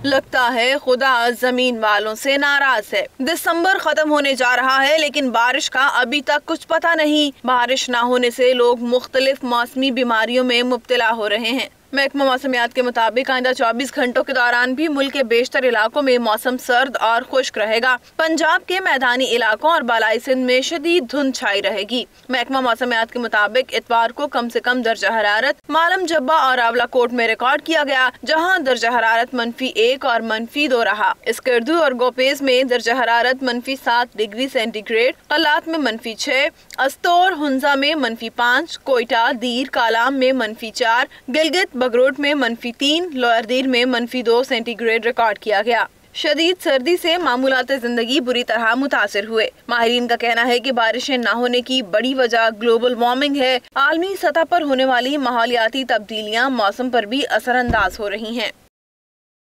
لگتا ہے خدا زمین والوں سے ناراض ہے۔ دسمبر ختم ہونے جا رہا ہے لیکن بارش کا ابھی تک کچھ پتہ نہیں۔ بارش نہ ہونے سے لوگ مختلف موسمی بیماریوں میں مبتلا ہو رہے ہیں۔ محکمہ موسمیات کے مطابق آئندہ 24 گھنٹوں کے دوران بھی ملک کے بیشتر علاقوں میں موسم سرد اور خشک رہے گا۔ پنجاب کے میدانی علاقوں اور بالائی سندھ میں شدید دھند چھائی رہے گی۔ محکمہ موسمیات کے مطابق اتوار کو کم سے کم درجہ حرارت مالم جبہ اور راولا کوٹ میں ریکارڈ کیا گیا، جہاں درجہ حرارت -1 اور -2 رہا۔ اسکردو اور گوپیز میں درجہ حرارت -7 ڈگری سینٹی گریڈ، قلات میں -6، استور ہنزا میں -5، کوئٹہ دیر کالام میں -4، گلگت بگروٹ میں -3، لوئر دیر میں -2 سینٹی گریڈ ریکارڈ کیا گیا۔ شدید سردی سے معمولات زندگی بری طرح متاثر ہوئے۔ ماہرین کا کہنا ہے کہ بارشیں نہ ہونے کی بڑی وجہ گلوبل وارمنگ ہے۔ عالمی سطح پر ہونے والی ماحولیاتی تبدیلیاں موسم پر بھی اثر انداز ہو رہی ہیں۔